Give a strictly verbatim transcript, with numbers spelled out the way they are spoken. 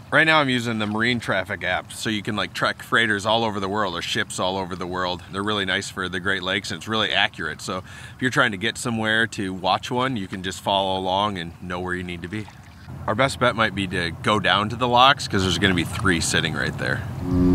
Right now I'm using the Marine Traffic app, so you can like track freighters all over the world or ships all over the world. They're really nice for the Great Lakes and it's really accurate. So if you're trying to get somewhere to watch one, you can just follow along and know where you need to be. Our best bet might be to go down to the locks because there's going to be three sitting right there.